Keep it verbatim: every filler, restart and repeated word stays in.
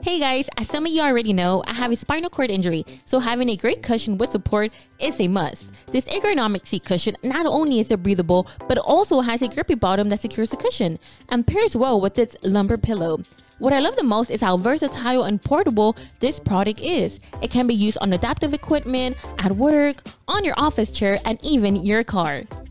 Hey guys, as some of you already know, I have a spinal cord injury, so having a great cushion with support is a must. This ergonomic seat cushion not only is it breathable, but also has a grippy bottom that secures the cushion and pairs well with its lumbar pillow. What I love the most is how versatile and portable this product is. It can be used on adaptive equipment, at work, on your office chair, and even your car.